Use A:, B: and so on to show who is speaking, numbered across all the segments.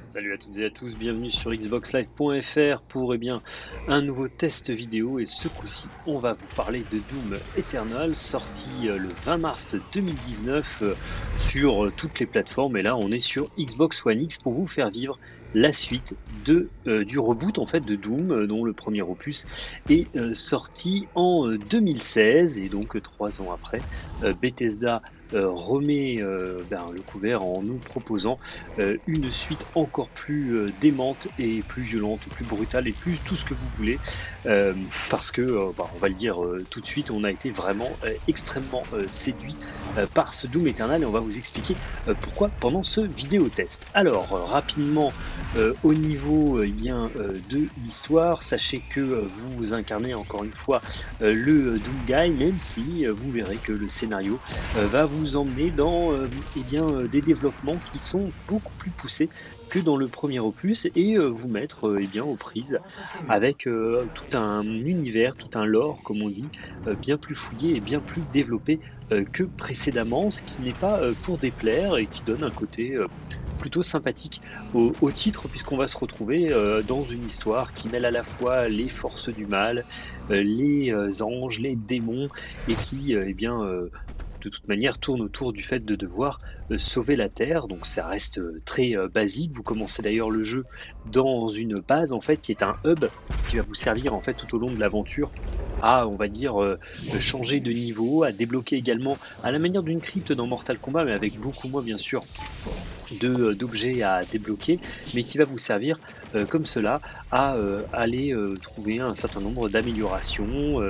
A: Salut à toutes et à tous, bienvenue sur xboxlive.fr pour un nouveau test vidéo et ce coup-ci on va vous parler de Doom Eternal sorti le 20 mars 2019 sur toutes les plateformes et là on est sur Xbox One X pour vous faire vivre la suite du reboot en fait de Doom dont le premier opus est sorti en 2016 et donc 3 ans après Bethesda remet le couvert en nous proposant une suite encore plus démente et plus violente, plus brutale et plus tout ce que vous voulez. Parce que, on va le dire tout de suite, on a été vraiment extrêmement séduit par ce Doom Eternal et on va vous expliquer pourquoi pendant ce vidéo test. Alors, rapidement, au niveau de l'histoire, sachez que vous incarnez encore une fois le Doom Guy, même si vous verrez que le scénario va vous emmener dans des développements qui sont beaucoup plus poussés que dans le premier opus et vous mettre aux prises avec tout un univers, tout un lore comme on dit, bien plus fouillé et bien plus développé que précédemment, ce qui n'est pas pour déplaire et qui donne un côté plutôt sympathique au titre puisqu'on va se retrouver dans une histoire qui mêle à la fois les forces du mal, les anges, les démons et qui de toute manière tourne autour du fait de devoir sauver la Terre, donc ça reste très basique. Vous commencez d'ailleurs le jeu dans une base en fait qui est un hub qui va vous servir en fait tout au long de l'aventure à on va dire changer de niveau, à débloquer également à la manière d'une crypte dans Mortal Kombat mais avec beaucoup moins bien sûr d'objets à débloquer, mais qui va vous servir comme cela à aller trouver un certain nombre d'améliorations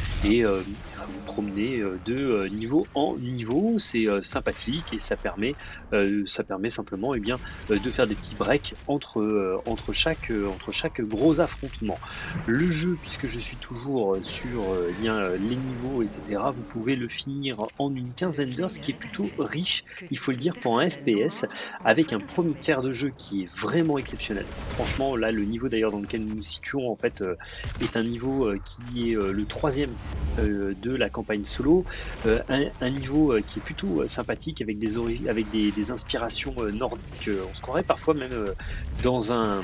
A: à vous promener de niveau en niveau. C'est sympathique et ça permet simplement de faire des petits breaks entre chaque gros affrontement. Le jeu, puisque je suis toujours sur les niveaux, etc., vous pouvez le finir en une quinzaine d'heures, ce qui est plutôt riche, il faut le dire, pour un FPS, avec un premier tiers de jeu qui est vraiment exceptionnel. Franchement, là, le niveau d'ailleurs dans lequel nous nous situons, en fait, est un niveau qui est le troisième de la campagne solo, un niveau qui est plutôt sympathique avec des inspirations nordiques. On se croirait parfois même dans un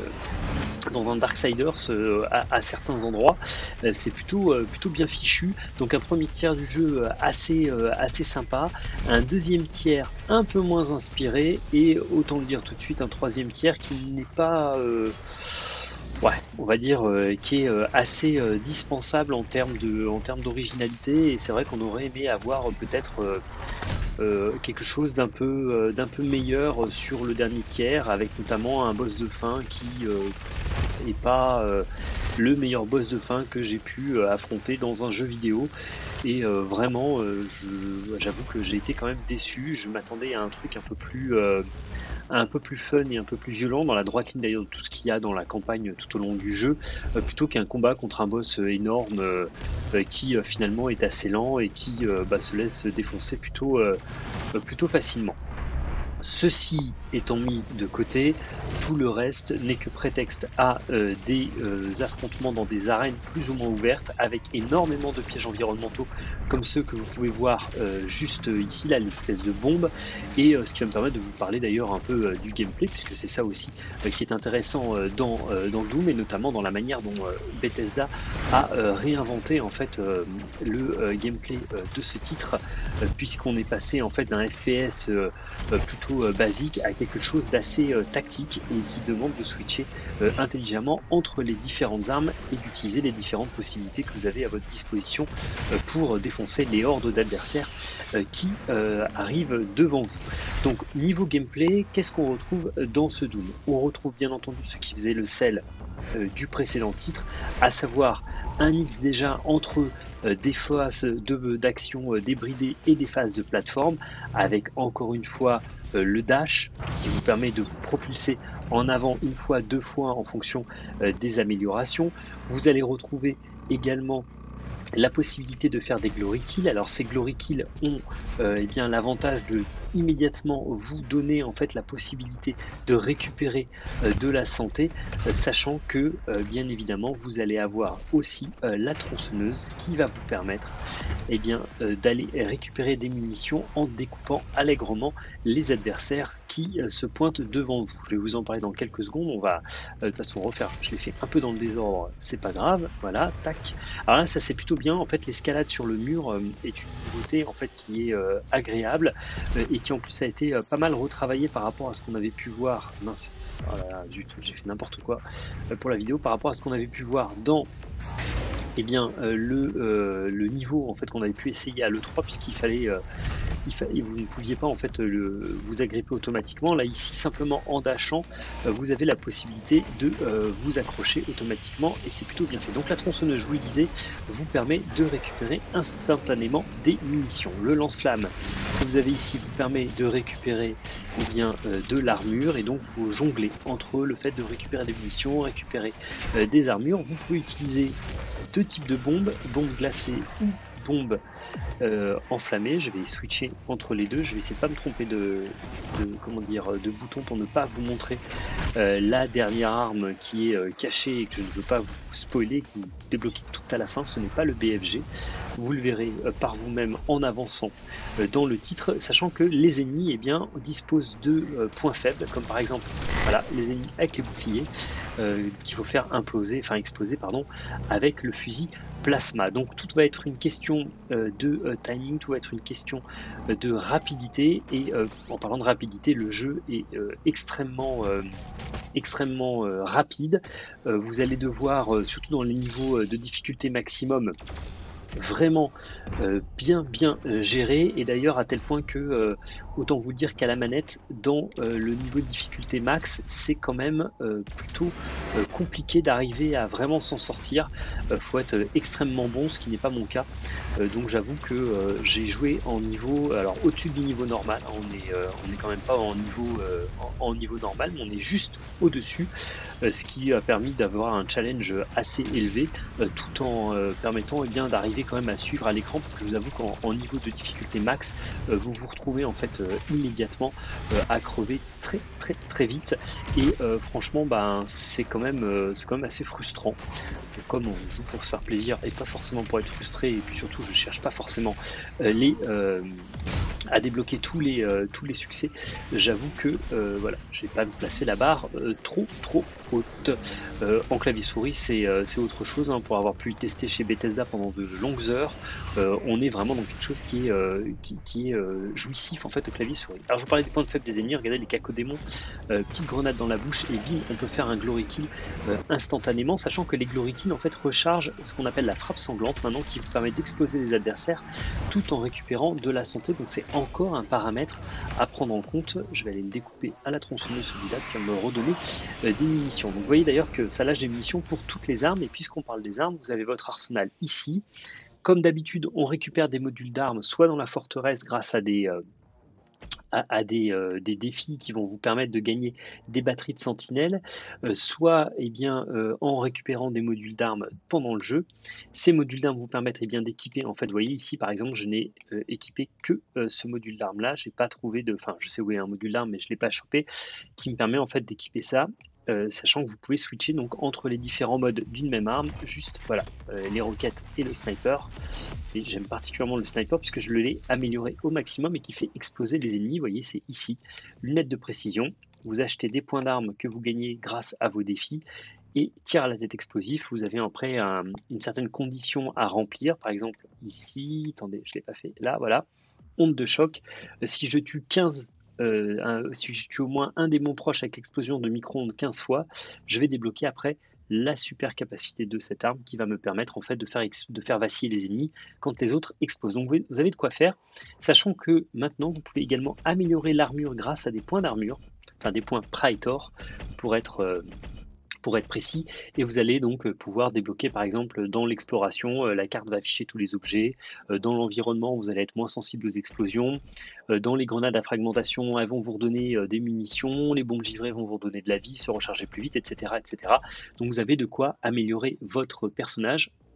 A: Darksiders à certains endroits. C'est plutôt bien fichu. Donc un premier tiers du jeu assez sympa, un deuxième tiers un peu moins inspiré et autant le dire tout de suite un troisième tiers qui n'est pas on va dire qui est assez dispensable en termes d'originalité et c'est vrai qu'on aurait aimé avoir peut-être quelque chose d'un peu meilleur sur le dernier tiers avec notamment un boss de fin qui est pas le meilleur boss de fin que j'ai pu affronter dans un jeu vidéo et vraiment j'avoue que j'ai été quand même déçu. Je m'attendais à un truc un peu plus fun et un peu plus violent dans la droite ligne d'ailleurs de tout ce qu'il y a dans la campagne tout au long du jeu, plutôt qu'un combat contre un boss énorme qui finalement est assez lent et qui se laisse défoncer plutôt facilement. Ceci étant mis de côté, tout le reste n'est que prétexte à des affrontements dans des arènes plus ou moins ouvertes avec énormément de pièges environnementaux comme ceux que vous pouvez voir juste ici, là, l'espèce de bombe, et ce qui va me permettre de vous parler d'ailleurs un peu du gameplay puisque c'est ça aussi qui est intéressant dans Doom et notamment dans la manière dont Bethesda a réinventé en fait le gameplay de ce titre puisqu'on est passé en fait d'un FPS plutôt basique à quelque chose d'assez tactique et qui demande de switcher intelligemment entre les différentes armes et d'utiliser les différentes possibilités que vous avez à votre disposition pour défoncer les hordes d'adversaires qui arrivent devant vous. Donc niveau gameplay, qu'est-ce qu'on retrouve dans ce Doom? On retrouve bien entendu ce qui faisait le sel du précédent titre, à savoir un mix déjà entre des phases d'action débridées et des phases de plateforme, avec encore une fois le dash qui vous permet de vous propulser en avant une fois, deux fois en fonction des améliorations. Vous allez retrouver également la possibilité de faire des glory kills. Alors ces glory kills ont eh bien l'avantage de immédiatement vous donner en fait la possibilité de récupérer de la santé, sachant que bien évidemment vous allez avoir aussi la tronçonneuse qui va vous permettre eh bien d'aller récupérer des munitions en découpant allègrement les adversaires qui se pointent devant vous. Je vais vous en parler dans quelques secondes. On va de toute façon refaire, je l'ai fait un peu dans le désordre, c'est pas grave, voilà, tac. Alors là ça c'est plutôt bien, en fait l'escalade sur le mur est une nouveauté en fait qui est agréable et qui en plus a été pas mal retravaillée par rapport à ce qu'on avait pu voir, mince, oh là là, zut, j'ai fait n'importe quoi pour la vidéo, par rapport à ce qu'on avait pu voir dans eh bien, le niveau en fait qu'on avait pu essayer à l'E3, puisqu'il fallait vous ne pouviez pas en fait vous agripper automatiquement. Là ici simplement en dashant vous avez la possibilité de vous accrocher automatiquement et c'est plutôt bien fait. Donc la tronçonneuse, je vous le disais, vous permet de récupérer instantanément des munitions. Le lance-flamme que vous avez ici vous permet de récupérer bien, de l'armure et donc vous jonglez entre le fait de récupérer des munitions, récupérer des armures. Vous pouvez utiliser deux types de bombes glacées ou bombes enflammées. Je vais switcher entre les deux. Je vais essayer de pas me tromper comment dire, de bouton pour ne pas vous montrer la dernière arme qui est cachée et que je ne veux pas vous spoiler, que vous débloquez tout à la fin. Ce n'est pas le BFG. Vous le verrez par vous-même en avançant dans le titre, sachant que les ennemis eh bien, disposent de points faibles, comme par exemple voilà, les ennemis avec les boucliers qu'il faut faire exploser pardon, avec le fusil plasma. Donc tout va être une question de timing, tout va être une question de rapidité et en parlant de rapidité, le jeu est extrêmement rapide. Vous allez devoir, surtout dans les niveaux de difficulté maximum, vraiment bien géré et d'ailleurs à tel point que autant vous dire qu'à la manette dans le niveau de difficulté max c'est quand même plutôt compliqué d'arriver à vraiment s'en sortir. Faut être extrêmement bon, ce qui n'est pas mon cas, donc j'avoue que j'ai joué en niveau alors au-dessus du niveau normal. On est quand même pas en niveau normal, mais on est juste au-dessus, ce qui a permis d'avoir un challenge assez élevé tout en permettant eh bien d'arriver quand même à suivre à l'écran, parce que je vous avoue qu'en niveau de difficulté max vous vous retrouvez en fait immédiatement à crever très vite et franchement c'est quand même assez frustrant. Donc, comme on joue pour se faire plaisir et pas forcément pour être frustré, et puis surtout je cherche pas forcément à débloquer tous les succès, j'avoue que voilà, je vais pas me placer la barre trop haute. En clavier souris c'est autre chose, hein, pour avoir pu le tester chez Bethesda pendant de longues heures, on est vraiment dans quelque chose qui est jouissif en fait au clavier souris. Alors je vous parlais des points de faible des ennemis, regardez les cacodémons, petite grenade dans la bouche et bim, on peut faire un glory kill instantanément, sachant que les glory kills en fait rechargent ce qu'on appelle la frappe sanglante maintenant, qui vous permet d'exploser les adversaires tout en récupérant de la santé. Donc c'est encore un paramètre à prendre en compte. Je vais aller le découper à la tronçonneuse celui-là, ce qui va me redonner des munitions. Donc vous voyez d'ailleurs que ça lâche des munitions pour toutes les armes, et puisqu'on parle des armes, vous avez votre arsenal ici. Comme d'habitude, on récupère des modules d'armes soit dans la forteresse grâce à des défis qui vont vous permettre de gagner des batteries de sentinelles, soit eh bien, en récupérant des modules d'armes pendant le jeu. Ces modules d'armes vous permettent eh bien, d'équiper, en fait, vous voyez ici par exemple, je n'ai équipé que ce module d'arme là, j'ai pas trouvé de, enfin je sais où est un module d'arme mais je l'ai pas chopé, qui me permet en fait d'équiper ça. Sachant que vous pouvez switcher donc entre les différents modes d'une même arme, juste voilà, les roquettes et le sniper. Et j'aime particulièrement le sniper puisque je l'ai amélioré au maximum et qui fait exploser les ennemis. Vous voyez, c'est ici, lunettes de précision. Vous achetez des points d'armes que vous gagnez grâce à vos défis et tir à la tête explosif. Vous avez après une certaine condition à remplir. Par exemple ici, attendez, je l'ai pas fait. Là, voilà, onde de choc. Si je tue 15 si je tue au moins un démon proche avec l'explosion de micro-ondes 15 fois, je vais débloquer après la super capacité de cette arme qui va me permettre en fait de faire vaciller les ennemis quand les autres explosent. Donc vous avez de quoi faire, sachant que maintenant vous pouvez également améliorer l'armure grâce à des points d'armure, enfin des points Praetor pour être précis, et vous allez donc pouvoir débloquer par exemple dans l'exploration, la carte va afficher tous les objets, dans l'environnement vous allez être moins sensible aux explosions, dans les grenades à fragmentation elles vont vous redonner des munitions, les bombes givrées vont vous redonner de la vie, se recharger plus vite, etc. Donc vous avez de quoi améliorer votre personnage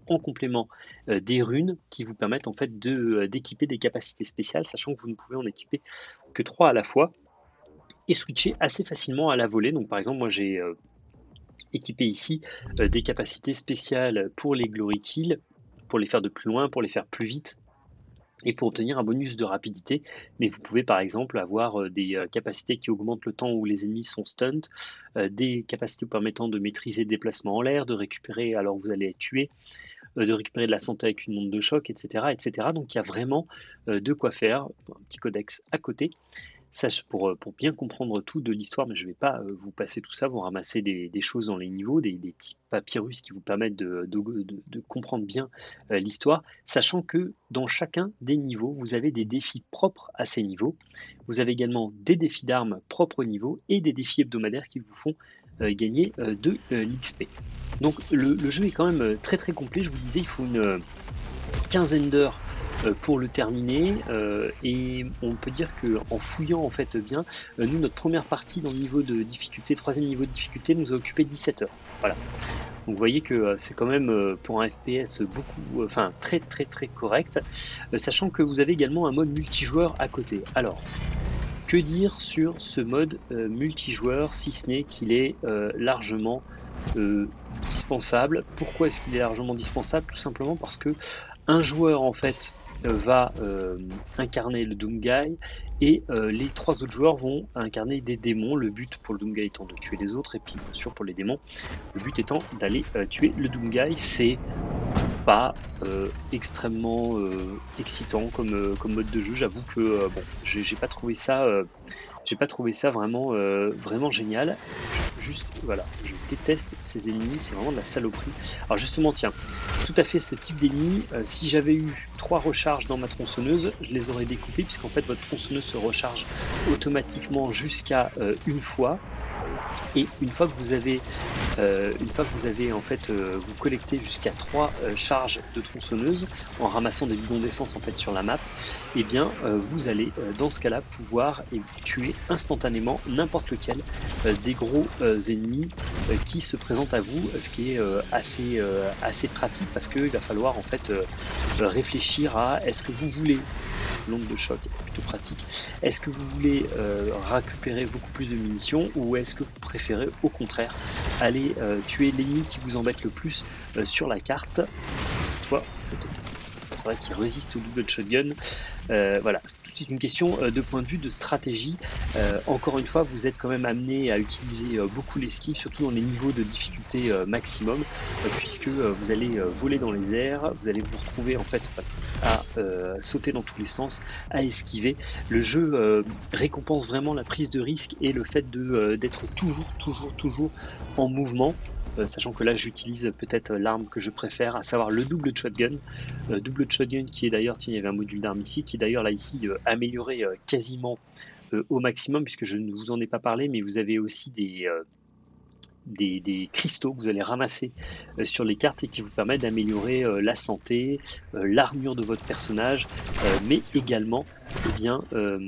A: en complément des runes qui vous permettent en fait d'équiper des capacités spéciales, sachant que vous ne pouvez en équiper que 3 à la fois et switcher assez facilement à la volée. Donc par exemple, moi j'ai équipé ici des capacités spéciales pour les Glory Kills, pour les faire de plus loin, pour les faire plus vite et pour obtenir un bonus de rapidité. Mais vous pouvez par exemple avoir des capacités qui augmentent le temps où les ennemis sont stunned, des capacités vous permettant de maîtriser le déplacement en l'air, de récupérer alors vous allez être tué, de récupérer de la santé avec une onde de choc, etc. etc. Donc il y a vraiment de quoi faire, un petit codex à côté. Sache pour bien comprendre tout de l'histoire, mais je ne vais pas vous passer tout ça, vous ramasser des choses dans les niveaux, des petits papyrus qui vous permettent de comprendre bien l'histoire, sachant que dans chacun des niveaux, vous avez des défis propres à ces niveaux. Vous avez également des défis d'armes propres au niveau et des défis hebdomadaires qui vous font gagner de l'XP. Donc le jeu est quand même très très complet, je vous disais, il faut une quinzaine d'heures pour le terminer et on peut dire que en fouillant en fait bien, nous notre première partie dans le niveau de difficulté, troisième niveau de difficulté, nous a occupé 17 heures. Voilà. Donc vous voyez que c'est quand même pour un FPS beaucoup, enfin très très très correct, sachant que vous avez également un mode multijoueur à côté. Alors que dire sur ce mode multijoueur si ce n'est qu'il est largement dispensable. Pourquoi est-ce qu'il est largement dispensable? Tout simplement parce que un joueur en fait va incarner le Doomguy et les 3 autres joueurs vont incarner des démons. Le but pour le Doomguy étant de tuer les autres et puis bien sûr pour les démons, le but étant d'aller tuer le Doomguy. C'est pas extrêmement excitant comme mode de jeu. J'avoue que bon, j'ai pas trouvé ça vraiment vraiment génial. Juste voilà, je déteste ces ennemis, c'est vraiment de la saloperie. Alors justement, tiens, tout à fait ce type d'ennemis, si j'avais eu 3 recharges dans ma tronçonneuse, je les aurais découpés puisqu'en fait votre tronçonneuse se recharge automatiquement jusqu'à une fois. Et une fois que vous avez en fait vous collectez jusqu'à 3 charges de tronçonneuse en ramassant des bidons d'essence en fait sur la map, et bien vous allez dans ce cas-là pouvoir tuer instantanément n'importe lequel des gros ennemis qui se présentent à vous, ce qui est assez pratique parce qu'il va falloir en fait réfléchir à est-ce que vous voulez l'onde de choc est plutôt pratique. Est-ce que vous voulez récupérer beaucoup plus de munitions ou est-ce que vous préférez au contraire aller tuer l'ennemi qui vous embête le plus sur la carte? Toi, c'est vrai qu'il résiste au double shotgun. Voilà, c'est toute une question de point de vue de stratégie. Encore une fois, vous êtes quand même amené à utiliser beaucoup l'esquive, surtout dans les niveaux de difficulté maximum, puisque vous allez voler dans les airs, vous allez vous retrouver en fait à sauter dans tous les sens, à esquiver. Le jeu récompense vraiment la prise de risque et le fait d'être toujours en mouvement. Sachant que là j'utilise peut-être l'arme que je préfère, à savoir le double shotgun. Double shotgun qui est d'ailleurs, tiens, il y avait un module d'arme ici, qui est d'ailleurs là ici amélioré quasiment au maximum, puisque je ne vous en ai pas parlé, mais vous avez aussi des cristaux que vous allez ramasser sur les cartes et qui vous permettent d'améliorer la santé, l'armure de votre personnage, mais également eh bien,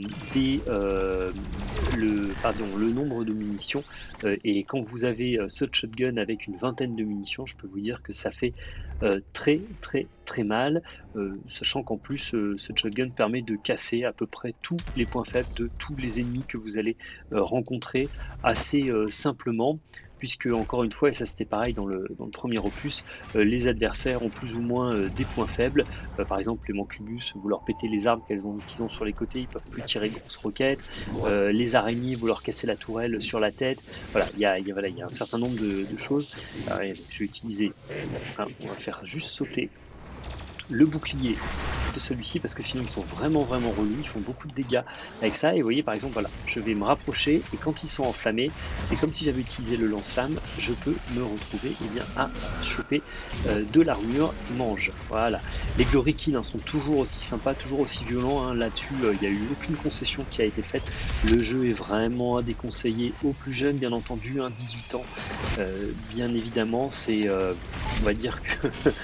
A: le nombre de munitions. Et quand vous avez ce shotgun avec une vingtaine de munitions, je peux vous dire que ça fait très mal, sachant qu'en plus ce shotgun permet de casser à peu près tous les points faibles de tous les ennemis que vous allez rencontrer assez simplement, puisque encore une fois, et ça c'était pareil dans le premier opus, les adversaires ont plus ou moins des points faibles. Par exemple les mancubus, vous leur pétez les armes qu'ils ont sur les côtés, ils peuvent plus tirer de grosses roquettes. Les araignées, vous leur cassez la tourelle sur la tête. Voilà, il y a un certain nombre de choses. Alors, je vais utiliser, on va faire juste sauter le bouclier de celui-ci parce que sinon ils sont vraiment relous, ils font beaucoup de dégâts avec ça. Et vous voyez par exemple, voilà, je vais me rapprocher et quand ils sont enflammés, c'est comme si j'avais utilisé le lance-flamme, je peux me retrouver bien à choper de l'armure mange. Voilà, les Glory Kills sont toujours aussi sympas, toujours aussi violents, là-dessus il n'y a eu aucune concession qui a été faite. Le jeu est vraiment à déconseiller aux plus jeunes, bien entendu, 18 ans, bien évidemment. C'est on va dire que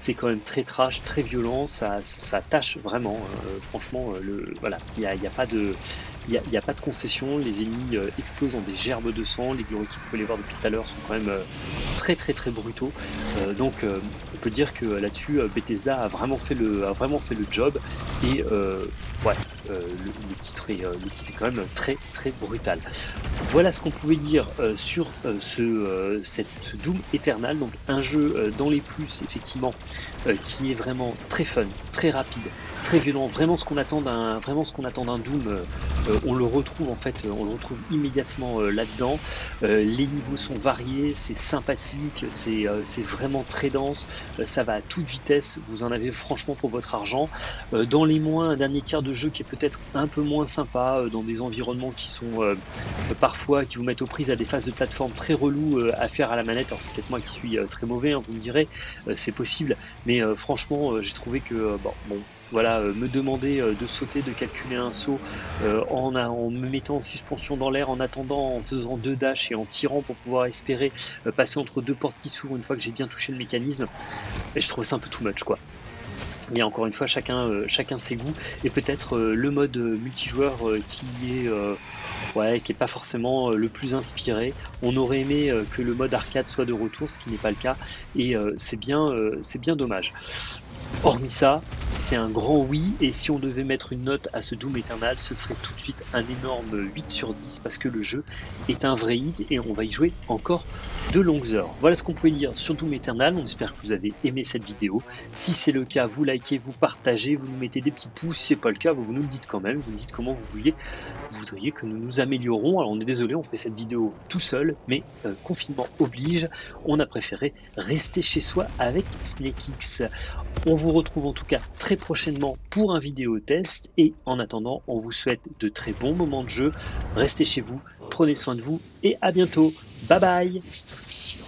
A: c'est quand même très trash, très violent, ça tâche vraiment. Franchement, voilà, il y a pas de, il y a pas de concession. Les ennemis explosent en des gerbes de sang. Les glories que vous pouvez les voir depuis tout à l'heure sont quand même très brutaux. Donc on peut dire que là-dessus, Bethesda a vraiment fait le job. Et ouais, le titre est quand même très brutal. Voilà ce qu'on pouvait dire sur cette Doom Eternal, donc un jeu dans les plus effectivement qui est vraiment très fun, très rapide, très violent, vraiment ce qu'on attend d'un Doom, on le retrouve en fait, on le retrouve immédiatement là-dedans. Les niveaux sont variés, c'est sympathique, c'est vraiment très dense, ça va à toute vitesse, vous en avez franchement pour votre argent. Dans les moins, un dernier tiers de jeu qui est peut-être un peu moins sympa, dans des environnements qui sont parfois qui vous mettent aux prises à des phases de plateforme très reloues à faire à la manette. Alors c'est peut-être moi qui suis très mauvais, hein, vous me direz, c'est possible, mais franchement j'ai trouvé que bon voilà, me demander de sauter, de calculer un saut en me mettant en suspension dans l'air, en attendant, en faisant 2 dashs et en tirant pour pouvoir espérer passer entre 2 portes qui s'ouvrent une fois que j'ai bien touché le mécanisme, et je trouvais ça un peu too much quoi. Et encore une fois, chacun ses goûts, et peut-être le mode multijoueur qui est pas forcément le plus inspiré. On aurait aimé que le mode arcade soit de retour, ce qui n'est pas le cas, et c'est bien dommage. Hormis ça, c'est un grand oui, et si on devait mettre une note à ce Doom Eternal, ce serait tout de suite un énorme 8 sur 10, parce que le jeu est un vrai hit et on va y jouer encore de longues heures. Voilà ce qu'on pouvait dire sur Doom Eternal, on espère que vous avez aimé cette vidéo. Si c'est le cas, vous likez, vous partagez, vous nous mettez des petits pouces, si c'est pas le cas, vous nous le dites quand même, vous nous dites comment vous voudriez que nous nous améliorons. Alors on est désolé, on fait cette vidéo tout seul, mais confinement oblige, on a préféré rester chez soi avec SnakeX. On vous retrouve en tout cas très prochainement pour un vidéo test, et en attendant, on vous souhaite de très bons moments de jeu. Restez chez vous, prenez soin de vous et à bientôt. Bye bye.